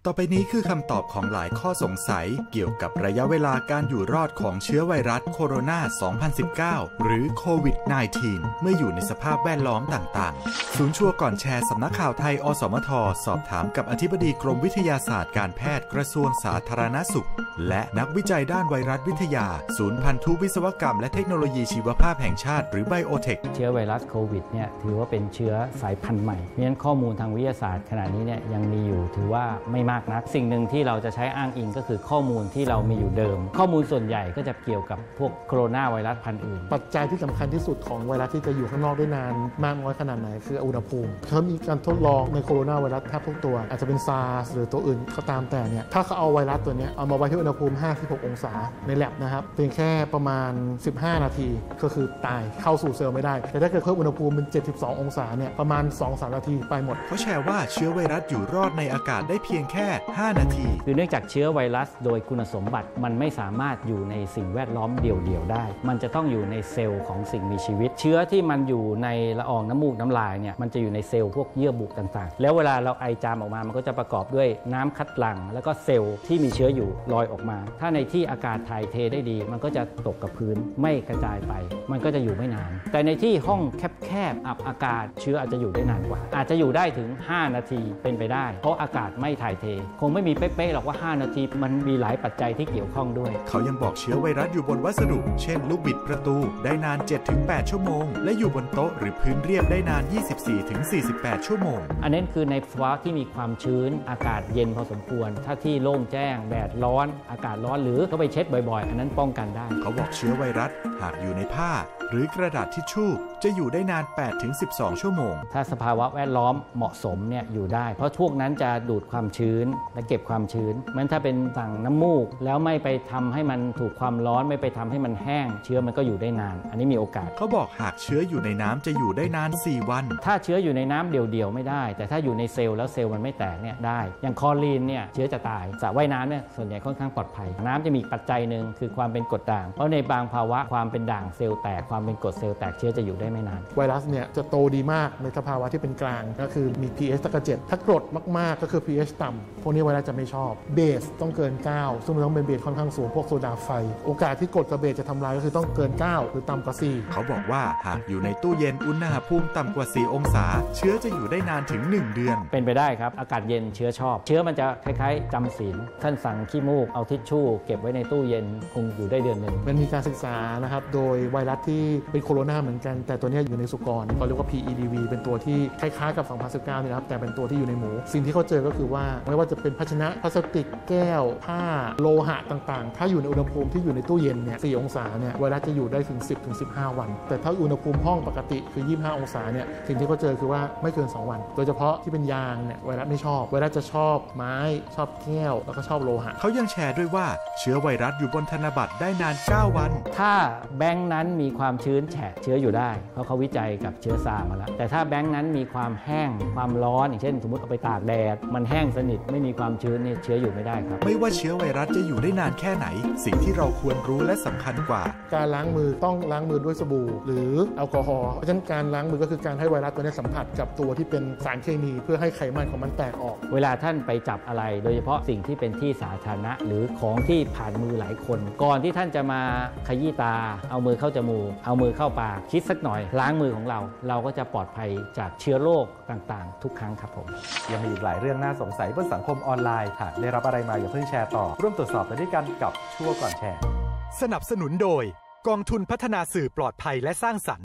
ต่อไปนี้คือคำตอบของหลายข้อสงสัยเกี่ยวกับระยะเวลาการอยู่รอดของเชื้อไวรัสโคโรนา 2019 หรือโควิด -19 เมื่ออยู่ในสภาพแวดล้อมต่างๆศูนย์ชัวร์ก่อนแชร์สำนักข่าวไทยอสมทสอบถามกับอธิบดีกรมวิทยาศาสตร์การแพทย์กระทรวงสาธารณสุขและนักวิจัยด้านไวรัสวิทยาศูนย์พันธุวิศวกรรมและเทคโนโลยีชีวภาพแห่งชาติหรือไบโอเทคเชื้อไวรัสโควิดเนี่ยถือว่าเป็นเชื้อสายพันธุ์ใหม่เพราะฉะนั้นข้อมูลทางวิทยาศาสตร์ขณะนี้เนี่ยยังมีอยู่ถือว่าไม่มากนักสิ่งหนึ่งที่เราจะใช้อ้างอิงก็คือข้อมูลที่เรามีอยู่เดิมข้อมูลส่วนใหญ่ก็จะเกี่ยวกับพวกโคโรนาไวรัสพันธุ์อื่นปัจจัยที่สำคัญที่สุดของไวรัสที่จะอยู่ข้างนอกได้นานมากน้อยขนาดไหนคืออุณหภูมิเขามีการทดลองในโคโรนาไวรัสแทบทุกตัวอาจจะเป็นซาร์สหรือตัวอื่นก็ตามแต่เนี่ยถ้าเขาเอาไวรัสตัวนี้เอามาไว้ที่อุณหภูมิ56องศาในแลบนะครับเพียงแค่ประมาณ15นาทีก็คือตายเข้าสู่เซลล์ไม่ได้แต่ถ้าเกิดเพิ่มอุณหภูมิเป็น72องศาเนี่ยประมาณ 2-3 นาทีไปหมดเขาแชร์ว่าเชื้อไวรัสอยู่รอดในอากาศได้เพียงแค่5นาทีคือเนื่องจากเชื้อไวรัสโดยคุณสมบัติมันไม่สามารถอยู่ในสิ่งแวดล้อมเดี่ยวๆได้มันจะต้องอยู่ในเซลล์ของสิ่งมีชีวิตเชื้อที่มันอยู่ในละอองน้ำมูกน้ำลายเนี่ยมันจะอยู่ในเซลล์พวกเยื่อบุต่างๆแล้วเวลาเราไอจามออกมามันก็จะประกอบด้วยน้ำคัดหลั่งแล้วก็เซลล์ที่มีเชื้ออยู่ลอยออกมาถ้าในที่อากาศถ่ายเทได้ดีมันก็จะตกกับพื้นไม่กระจายไปมันก็จะอยู่ไม่นานแต่ในที่ห้องแคบๆอับอากาศเชื้ออาจจะอยู่ได้นานกว่าอาจจะอยู่ได้ถึง5นาทีเป็นไปได้เพราะอากาศไม่ถ่ายเทคงไม่มีเป๊ะๆหรอกว่า5นาทีมันมีหลายปัจจัยที่เกี่ยวข้องด้วยเขายังบอกเชื้อไวรัสอยู่บนวัสดุเช่นลูกบิดประตูได้นาน 7-8 ชั่วโมงและอยู่บนโต๊ะหรือพื้นเรียบได้นาน 24-48 ชั่วโมงอันนั้นคือในภาวะที่มีความชื้นอากาศเย็นพอสมควรถ้าที่โล่งแจ้งแดดร้อนอากาศร้อนหรือเขาไปเช็ดบ่อยๆอันนั้นป้องกันได้เขาบอกเชื้อไวรัสหากอยู่ในผ้าหรือกระดาษทิชชู่จะอยู่ได้นาน 8-12 ชั่วโมงถ้าสภาวะแวดล้อมเหมาะสมเนี่ยอยู่ได้เพราะพวกนั้นจะดูดความชื้นและเก็บความชื้นมันถ้าเป็นถังน้ำมูกแล้วไม่ไปทำให้มันถูกความร้อนไม่ไปทำให้มันแห้งเชื้อมันก็อยู่ได้นานอันนี้มีโอกาสเขาบอกหากเชื้ออยู่ในน้ำจะอยู่ได้นาน4วันถ้าเชื้ออยู่ในน้ำเดี่ยวๆไม่ได้แต่ถ้าอยู่ในเซลล์แล้วเซลล์มันไม่แตกเนี่ยได้อย่างคลอรีนเนี่ยเชื้อจะตายสระว่ายน้ำเนี่ยส่วนใหญ่ค่อนข้างปลอดภัยน้ำจะมีปัจจัยหนึ่งคือความเป็นกรดด่างเพราะในบางภาวะความเป็นด่างเซลล์แตกความเป็นกรดเซลล์แตกเชื้อจะอยู่ได้ไม่นานไวรัสเนี่ยจะโตดีมากในสภาวะที่เป็นกลางก็คือมี pH ตะกะ7ถ้ากรดมากๆก็คือ pH ต่ำพวกนี้ไวรัสจะไม่ชอบเบสต้องเกิน9ซึ่งมันต้องเป็นเบสค่อนข้างสูงพวกโซดาไฟโอกาสที่กรดกับเบสจะทำลายก็คือต้องเกิน9หรือต่ำกว่า4 เขาบอกว่าหากอยู่ในตู้เย็นอุณหภูมิต่ำกว่า4องศาเชื้อจะอยู่ได้นานถึง1เดือนเป็นไปได้ครับอากาศเย็นเชื้อชอบเชื้อมันจะคล้ายๆจำศีลท่านสั่งขี้มูกเอาทิชชู่เก็บไว้ในตู้เย็นคงอยู่ได้เดือนนึงมันมีการศึกษานะครับโดยไวรัสที่เป็นโคโรนาเหมือนกันแต่ตัวนี้อยู่ในสุกรเขาเรียกว่า PEDV เป็นตัวที่คล้ายๆกับ2019นี่ครับแต่เป็นตัวที่อยู่ในหมูสิ่งที่เขาเจอก็คือว่าไม่ว่าจะเป็นภาชนะพลาสติกแก้วผ้าโลหะต่างๆถ้าอยู่ในอุณหภูมิที่อยู่ในตู้เย็นเนี่ย4องศาเนี่ยไวรัสจะอยู่ได้ถึง 10-15 วันแต่ถ้าอุณหภูมิห้องปกติคือ25องศาเนี่ยสิ่งที่เขาเจอคือว่าไม่เกิน2วันโดยเฉพาะที่เป็นยางเนี่ยไวรัสไม่ชอบไวรัสจะชอบไม้ชอบแก้วแล้วก็ชอบโลหะเขายังแชร์ด้วยว่าเชื้อไวรัสอยู่บนธนบัตรได้นาน9วันถ้าแบงค์นั้นมีความชื้นแฉะเชื้ออยู่ได้เพราะเขาวิจัยกับเชื้อซาร์มาแล้วแต่ถ้าแบงค์นั้นมีความแห้งความร้อนอย่างเช่นสมมติเอาไปตากแดดมันแห้งสนิทไม่มีความชื้นนี่เชื้ออยู่ไม่ได้ครับไม่ว่าเชื้อไวรัสจะอยู่ได้นานแค่ไหนสิ่งที่เราควรรู้และสำคัญกว่าการล้างมือต้องล้างมือด้วยสบู่หรือแอลกอฮอล์เพราะฉะนั้นการล้างมือก็คือการให้ไวรัสตัวนี้สัมผัสกับตัวที่เป็นสารเคมีเพื่อให้ไขมันของมันแตกออกเวลาท่านไปจับอะไรโดยเฉพาะสิ่งที่เป็นที่สาธารณะหรือของที่ผ่านมือหลายคนก่อนที่ท่านจะมาขยี้ตาเอามือเข้าจมูกเอามือเข้าปากคิดสักหน่อยล้างมือของเราก็จะปลอดภัยจากเชื้อโรคต่างๆทุกครั้งครับผมยังมีอีกหลายเรื่องน่าสงสัยบนสังคมออนไลน์หากได้รับอะไรมาอย่าเพิ่งแชร์ต่อร่วมตรวจสอบไปด้วยกันกับชั่วก่อนแชร์สนับสนุนโดยกองทุนพัฒนาสื่อปลอดภัยและสร้างสรรค์